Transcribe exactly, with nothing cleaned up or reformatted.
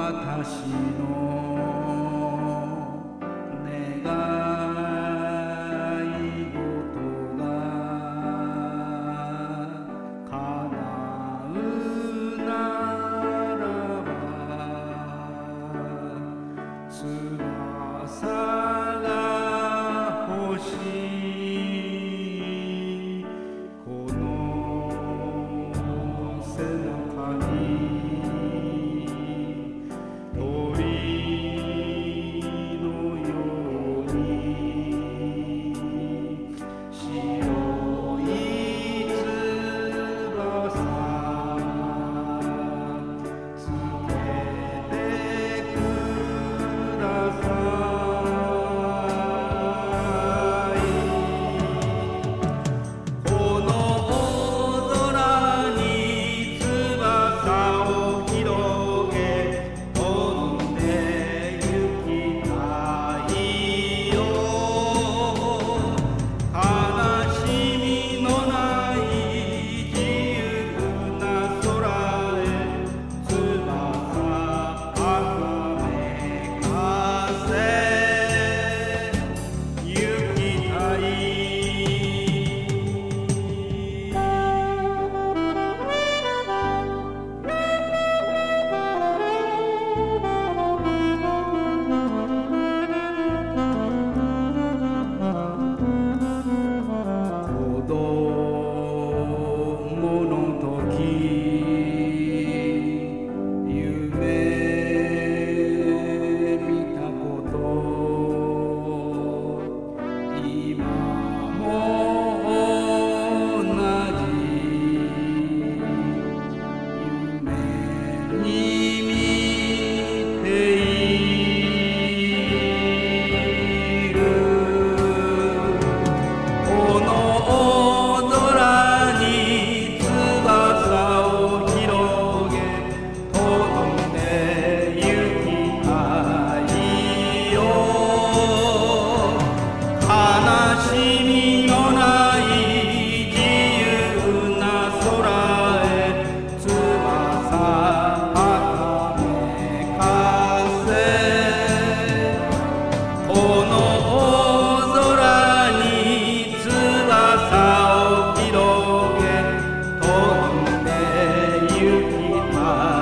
私の願い事が叶うならば翼が欲しいこの背中に鳥のように白い翼つけてくださいこの大空に翼を広げ飛んで行きたいよ悲しみのない自由な空へ翼はめかせ行きたい子供の時夢見たこと今も同じ夢に見ているこの大空に翼を広げ飛んで行きたいよ悲しみのない自由な空へ翼はめかせこの大空に翼を広げ飛んで行きたい